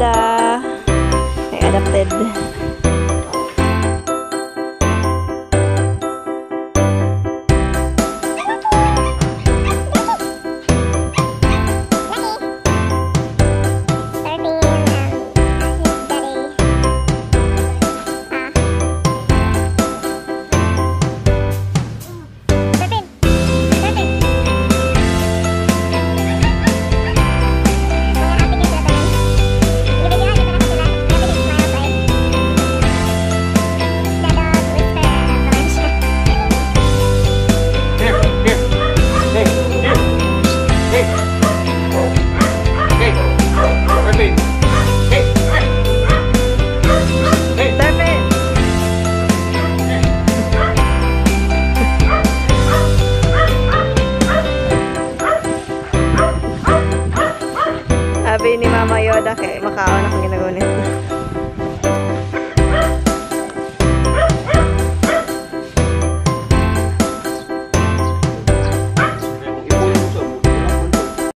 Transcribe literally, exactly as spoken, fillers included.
Yoda. Ay, adapted. Sabi ni Mama Yoda, kay makaon akong ginagawa niya.